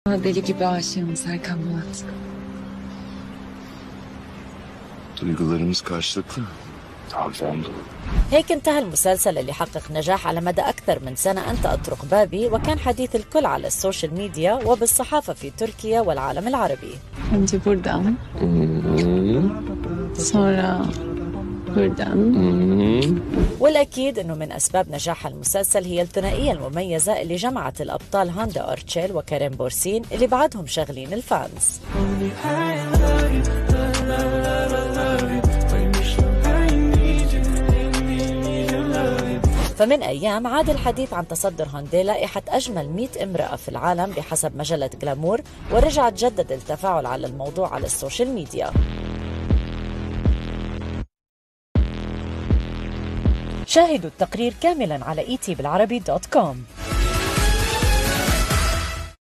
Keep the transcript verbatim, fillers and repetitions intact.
Deli gibi aşığım Serkan Murat. Duygularımız karşılıklı. Hanımefendi. هيك انتهى المسلسل اللي حقق نجاح على مدى أكثر من سنة أنت أطرق بابي، وكان حديث الكل على السوشيال ميديا وبالصحافة في تركيا والعالم العربي. Önce buradan. Sonra buradan. والأكيد أنه من أسباب نجاح المسلسل هي الثنائية المميزة اللي جمعت الأبطال هاندا أرتشيل وكريم بورسين اللي بعدهم شاغلين الفانز. فمن أيام عاد الحديث عن تصدر هوندي لائحة أجمل مئة امرأة في العالم بحسب مجلة جلامور، ورجع تجدد التفاعل على الموضوع على السوشيال ميديا. شاهدوا التقرير كاملا على إي تي بالعربي دوت كوم.